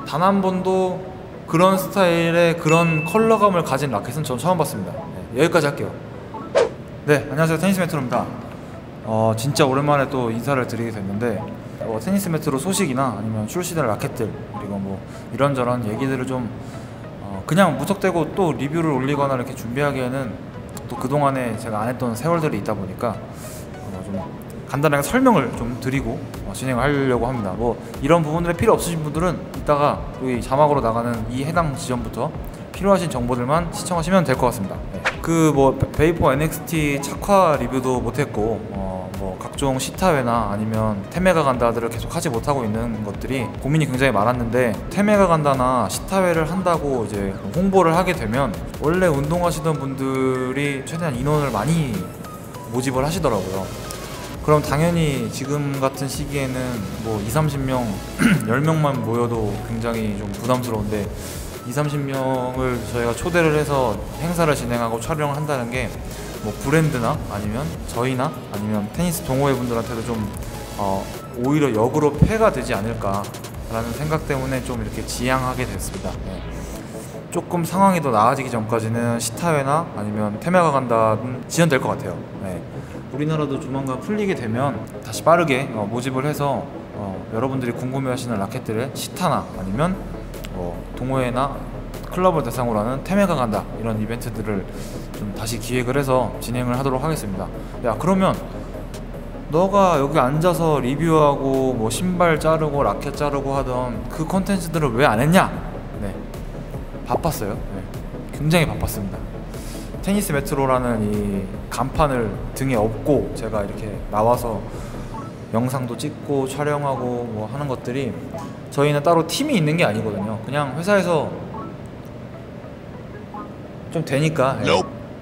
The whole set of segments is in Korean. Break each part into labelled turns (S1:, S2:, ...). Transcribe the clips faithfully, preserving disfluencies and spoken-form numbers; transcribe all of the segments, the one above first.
S1: 단 한 번도 그런 스타일의 그런 컬러감을 가진 라켓은 전 처음 봤습니다. 네, 여기까지 할게요. 네, 안녕하세요. 테니스 메트로입니다. 어, 진짜 오랜만에 또 인사를 드리게 됐는데 어, 테니스 메트로 소식이나 아니면 출시될 라켓들 그리고 뭐 이런저런 얘기들을 좀 어, 그냥 무턱대고 또 리뷰를 올리거나 이렇게 준비하기에는 또 그동안에 제가 안 했던 세월들이 있다 보니까 어, 좀 간단하게 설명을 좀 드리고 어, 진행을 하려고 합니다. 뭐 이런 부분들이 필요 없으신 분들은 이따가 여기 자막으로 나가는 이 해당 지점부터 필요하신 정보들만 시청하시면 될 것 같습니다. 네. 그 뭐 베이퍼 엔엑스티 착화 리뷰도 못했고 어 뭐 각종 시타회나 아니면 테메가 간다들을 계속 하지 못하고 있는 것들이 고민이 굉장히 많았는데, 테메가 간다나 시타회를 한다고 이제 홍보를 하게 되면 원래 운동하시던 분들이 최대한 인원을 많이 모집을 하시더라고요. 그럼 당연히 지금 같은 시기에는 뭐 이삼십 명, 열 명만 모여도 굉장히 좀 부담스러운데 이삼십 명을 저희가 초대를 해서 행사를 진행하고 촬영을 한다는 게 뭐 브랜드나 아니면 저희나 아니면 테니스 동호회 분들한테도 좀 어 오히려 역으로 폐가 되지 않을까 라는 생각 때문에 좀 이렇게 지양하게 됐습니다. 네. 조금 상황이 더 나아지기 전까지는 시타회나 아니면 테메가 간다는 지연될 것 같아요. 네. 우리나라도 조만간 풀리게 되면 다시 빠르게 어, 모집을 해서 어, 여러분들이 궁금해하시는 라켓들의 시타나 아니면 어, 동호회나 클럽을 대상으로 하는 테메가 간다 이런 이벤트들을 좀 다시 기획을 해서 진행을 하도록 하겠습니다. 야, 그러면 너가 여기 앉아서 리뷰하고 뭐 신발 자르고 라켓 자르고 하던 그 컨텐츠들을 왜 안 했냐? 네, 바빴어요. 네, 굉장히 바빴습니다. 테니스 메트로라는 이 간판을 등에 업고 제가 이렇게 나와서 영상도 찍고 촬영하고 뭐 하는 것들이, 저희는 따로 팀이 있는 게 아니거든요. 그냥 회사에서 좀 되니까 예.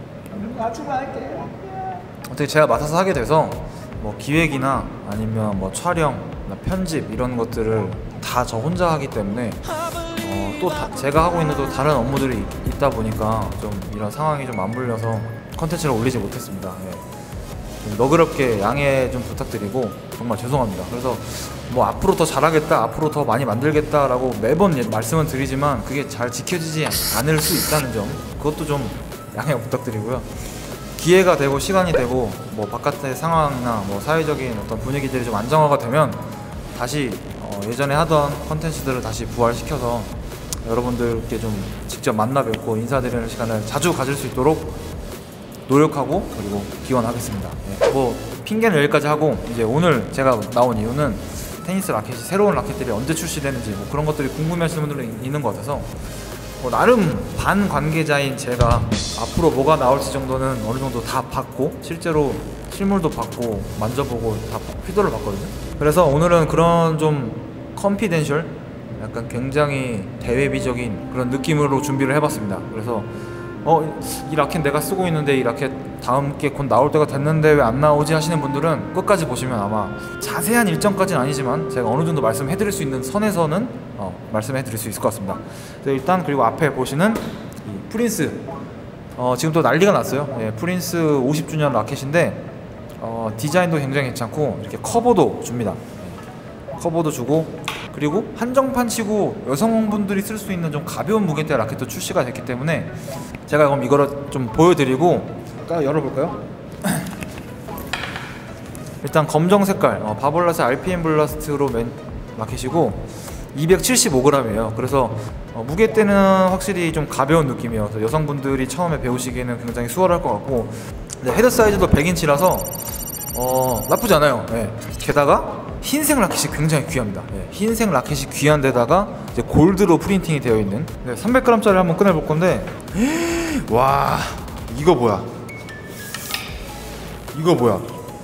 S1: 어떻게 제가 맡아서 하게 돼서 뭐 기획이나 아니면 뭐 촬영, 편집 이런 것들을 다 저 혼자 하기 때문에 어, 또 다 제가 하고 있는 또 다른 업무들이 있, 있다 보니까 좀 이런 상황이 좀 맞물려서 컨텐츠를 올리지 못했습니다. 예. 좀 너그럽게 양해 좀 부탁드리고 정말 죄송합니다. 그래서 뭐 앞으로 더 잘하겠다, 앞으로 더 많이 만들겠다 라고 매번 말씀은 드리지만 그게 잘 지켜지지 않을 수 있다는 점, 그것도 좀 양해 부탁드리고요. 기회가 되고 시간이 되고 뭐 바깥의 상황이나 뭐 사회적인 어떤 분위기들이 좀 안정화가 되면 다시 어 예전에 하던 컨텐츠들을 다시 부활시켜서 여러분들께 좀 직접 만나 뵙고 인사드리는 시간을 자주 가질 수 있도록 노력하고 그리고 기원하겠습니다. 예. 뭐 핑계는 여기까지 하고, 이제 오늘 제가 나온 이유는 테니스 라켓이 새로운 라켓들이 언제 출시되는지 뭐 그런 것들이 궁금해하시는 분들이 있는 것 같아서 뭐 나름 반 관계자인 제가 앞으로 뭐가 나올지 정도는 어느 정도 다 봤고, 실제로 실물도 봤고 만져보고 다 휘도를 봤거든요. 그래서 오늘은 그런 좀 컨피덴셜, 약간 굉장히 대외비적인 그런 느낌으로 준비를 해봤습니다. 그래서 어, 이 라켓 내가 쓰고 있는데 이 라켓 다음 게 곧 나올 때가 됐는데 왜 안 나오지 하시는 분들은 끝까지 보시면 아마 자세한 일정까지는 아니지만 제가 어느 정도 말씀해 드릴 수 있는 선에서는 어, 말씀해 드릴 수 있을 것 같습니다. 일단 그리고 앞에 보시는 이 프린스, 어, 지금 또 난리가 났어요. 예, 프린스 오십 주년 라켓인데 어, 디자인도 굉장히 괜찮고 이렇게 커버도 줍니다. 예, 커버도 주고, 그리고 한정판 치고 여성분들이 쓸 수 있는 좀 가벼운 무게대 라켓도 출시가 됐기 때문에 제가 그럼 이거를 좀 보여드리고, 아까 열어볼까요? 일단 검정 색깔 어, 바볼라스 알피엠 블라스트로 맨 라켓이고 이백칠십오 그램이에요. 그래서 어, 무게대는 확실히 좀 가벼운 느낌이에요. 그래서 여성분들이 처음에 배우시기에는 굉장히 수월할 것 같고, 네, 헤드 사이즈도 백 인치라서 어, 나쁘지 않아요. 네. 게다가 흰색 라켓이 굉장히 귀합니다. 네, 흰색 라켓이 귀한 데다가 이제 골드로 프린팅이 되어 있는, 네, 삼백 그램짜리 한번 꺼내볼 건데, 와, 이거 뭐야? 이거 뭐야?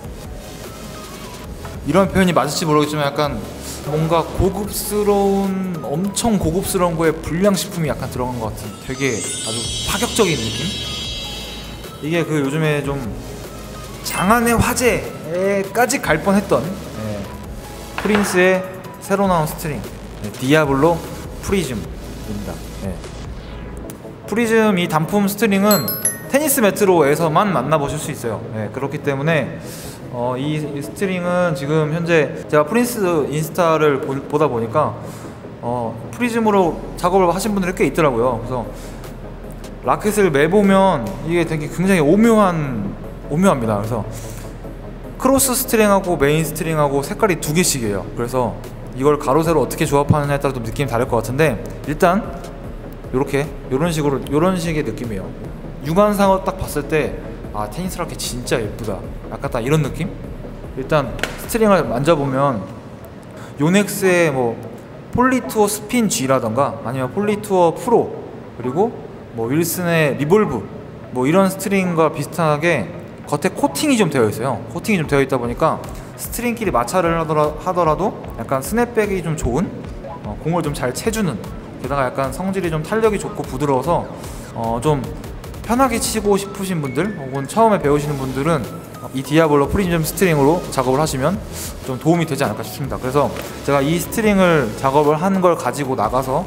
S1: 이런 표현이 맞을지 모르겠지만 약간 뭔가 고급스러운, 엄청 고급스러운 거에 불량식품이 약간 들어간 것 같은 되게 아주 파격적인 느낌? 이게 그 요즘에 좀 장안의 화제에까지 갈 뻔했던 네, 프린스의 새로 나온 스트링, 네, 디아블로 프리즘입니다. 네. 프리즘 이 단품 스트링은 테니스 메트로에서만 만나보실 수 있어요. 네, 그렇기 때문에 어, 이, 이 스트링은 지금 현재 제가 프린스 인스타를 보, 보다 보니까 어, 프리즘으로 작업을 하신 분들이 꽤 있더라고요. 그래서 라켓을 매보면 이게 되게 굉장히 오묘한 오묘합니다. 그래서 크로스 스트링하고 메인 스트링하고 색깔이 두 개씩이에요. 그래서 이걸 가로 세로 어떻게 조합하느냐에 따라 좀 느낌이 다를 것 같은데, 일단 요렇게 요런 식으로 요런 식의 느낌이에요. 육안상으로 딱 봤을 때 아, 테니스 라켓 진짜 예쁘다, 약간 딱 이런 느낌? 일단 스트링을 만져보면 요넥스의 뭐 폴리투어 스핀 G라던가 아니면 폴리투어 프로, 그리고 뭐 윌슨의 리볼브, 뭐 이런 스트링과 비슷하게 겉에 코팅이 좀 되어 있어요. 코팅이 좀 되어 있다 보니까 스트링끼리 마찰을 하더라, 하더라도 약간 스냅백이 좀 좋은, 어, 공을 좀 잘 채주는, 게다가 약간 성질이 좀 탄력이 좋고 부드러워서 어, 좀 편하게 치고 싶으신 분들 혹은 처음에 배우시는 분들은 이 디아블로 프리즘 스트링으로 작업을 하시면 좀 도움이 되지 않을까 싶습니다. 그래서 제가 이 스트링을 작업을 하는 걸 가지고 나가서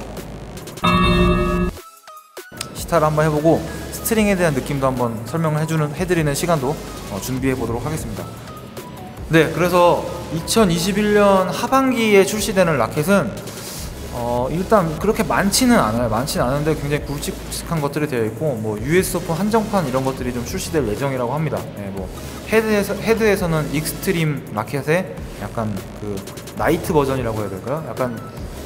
S1: 시타를 한번 해보고 스트링에 대한 느낌도 한번 설명을 해주는, 해드리는 시간도 어, 준비해 보도록 하겠습니다. 네, 그래서 이천이십일 년 하반기에 출시되는 라켓은 어, 일단 그렇게 많지는 않아요. 많지는 않은데 굉장히 굵직굵직한 것들이 되어 있고, 뭐 유에스 오픈 한정판 이런 것들이 좀 출시될 예정이라고 합니다. 네, 뭐 헤드에서, 헤드에서는 익스트림 라켓의 약간 그 나이트 버전이라고 해야 될까요? 약간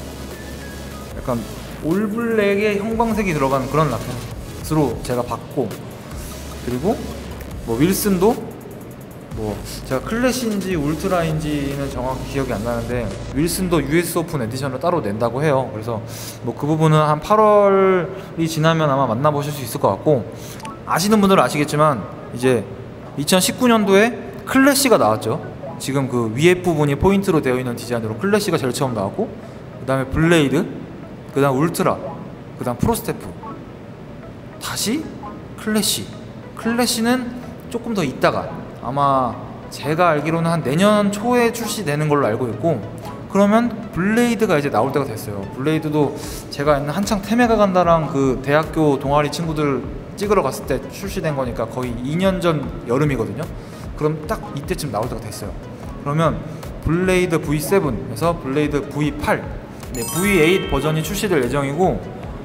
S1: 약간 올블랙의 형광색이 들어간 그런 라켓으로 제가 봤고, 그리고 뭐 윌슨도 뭐 제가 클래시인지 울트라인지는 정확히 기억이 안 나는데 윌슨도 유에스 오픈 에디션을 따로 낸다고 해요. 그래서 뭐 그 부분은 한 팔월이 지나면 아마 만나보실 수 있을 것 같고, 아시는 분들은 아시겠지만 이제 이천십구 년도에 클래시가 나왔죠. 지금 그 위에 부분이 포인트로 되어 있는 디자인으로 클래시가 제일 처음 나왔고, 그 다음에 블레이드, 그 다음 울트라, 그 다음 프로스테프, 다시 클래시. 클래시는 조금 더 있다가 아마 제가 알기로는 한 내년 초에 출시되는 걸로 알고 있고, 그러면 블레이드가 이제 나올 때가 됐어요. 블레이드도 제가 한창 테메가 간다랑 그 대학교 동아리 친구들 찍으러 갔을 때 출시된 거니까 거의 이 년 전 여름이거든요. 그럼 딱 이때쯤 나올 때가 됐어요. 그러면 블레이드 브이 세븐에서 블레이드 브이 에잇, 네, 브이 에잇 버전이 출시될 예정이고,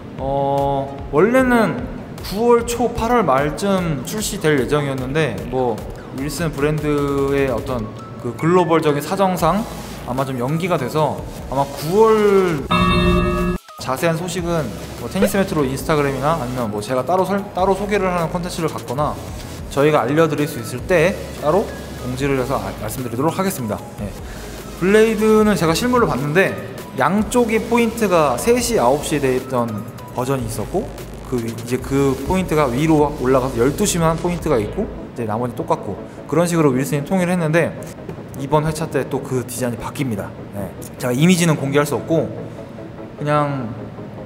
S1: 어, 원래는 구월 초 팔월 말쯤 출시될 예정이었는데 뭐 윌슨 브랜드의 어떤 그 글로벌적인 사정상 아마 좀 연기가 돼서 아마 구월, 자세한 소식은 뭐 테니스 메트로 인스타그램이나 아니면 뭐 제가 따로 설, 따로 소개를 하는 콘텐츠를 갖거나 저희가 알려드릴 수 있을 때 따로 공지를 해서 아, 말씀드리도록 하겠습니다. 네. 블레이드는 제가 실물로 봤는데 양쪽이 포인트가 세 시, 아홉 시에 되어 있던 버전이 있었고, 그 이제 그 포인트가 위로 올라가서 열두 시만 포인트가 있고 이제 나머지 똑같고, 그런 식으로 윌슨이 통일을 했는데 이번 회차 때 또 그 디자인이 바뀝니다. 네. 제가 이미지는 공개할 수 없고 그냥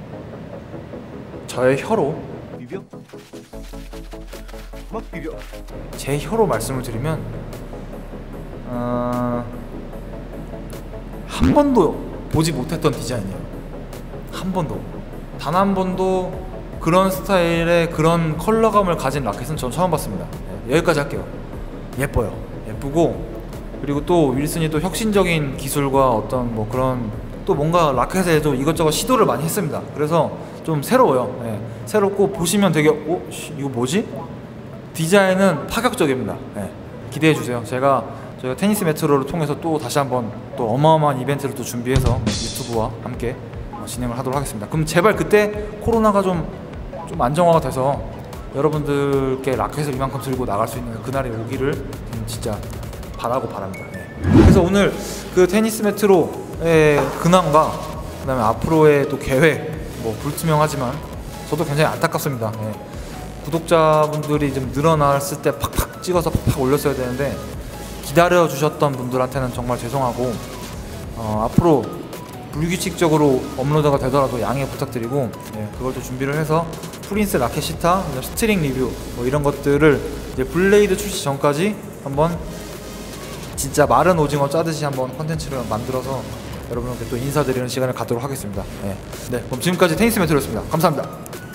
S1: 저의 혀로
S2: 비벼? 막 비벼.
S1: 제 혀로 말씀을 드리면 어... 한 번도 보지 못했던 디자인이에요. 한 번도, 단 한 번도 그런 스타일의 그런 컬러감을 가진 라켓은 전 처음 봤습니다. 네, 여기까지 할게요. 예뻐요. 예쁘고, 그리고 또 윌슨이 또 혁신적인 기술과 어떤 뭐 그런 또 뭔가 라켓에 좀 이것저것 시도를 많이 했습니다. 그래서 좀 새로워요. 네, 새롭고 보시면 되게 어? 이거 뭐지? 디자인은 파격적입니다. 네, 기대해 주세요. 제가 저희가 테니스 메트로를 통해서 또 다시 한번 또 어마어마한 이벤트를 또 준비해서 유튜브와 함께 진행을 하도록 하겠습니다. 그럼 제발 그때 코로나가 좀 좀 안정화가 돼서 여러분들께 라켓을 이만큼 들고 나갈 수 있는 그날이 오기를 진짜 바라고 바랍니다. 네. 그래서 오늘 그 테니스 메트로의 근황과 그 다음에 앞으로의 또 계획, 뭐 불투명하지만 저도 굉장히 안타깝습니다. 네. 구독자분들이 좀 늘어났을 때 팍팍 찍어서 팍팍 올렸어야 되는데 기다려 주셨던 분들한테는 정말 죄송하고, 어, 앞으로 불규칙적으로 업로드가 되더라도 양해 부탁드리고, 네, 그걸 또 준비를 해서 프린스 라켓 시타, 스트링 리뷰 뭐 이런 것들을 이제 블레이드 출시 전까지 한번 진짜 마른 오징어 짜듯이 한번 컨텐츠를 만들어서 여러분께 또 인사드리는 시간을 갖도록 하겠습니다. 네, 네, 그럼 지금까지 테니스 메트로였습니다. 감사합니다.